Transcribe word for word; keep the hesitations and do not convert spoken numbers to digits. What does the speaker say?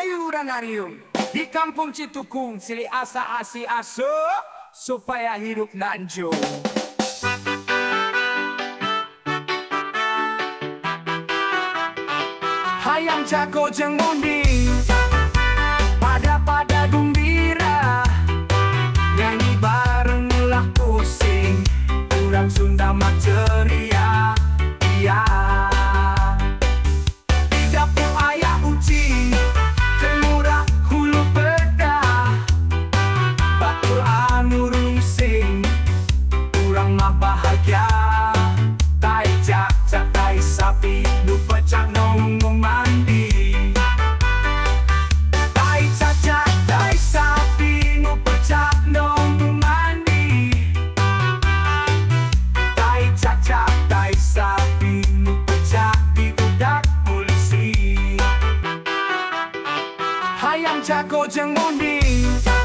Ayuranarium di kampung Citukung, sili asa asi aso supaya hidup nanjung. Hayang jago jeung undi pada-pada gembira, nyanyi bareng ulah pusing, urang Sunda mah ceria. Iya, di dapur aya uci temura hulu bedah, batur anu rusing, urang mah bahagia. Tai cak-cak tai sapi nu pecah nongong mandi, tai cak-cak tai sapi nu pecah nongong mandi, tai cak-cak tai sapi nu pecah di budak polisi. Hayang jago jeung undi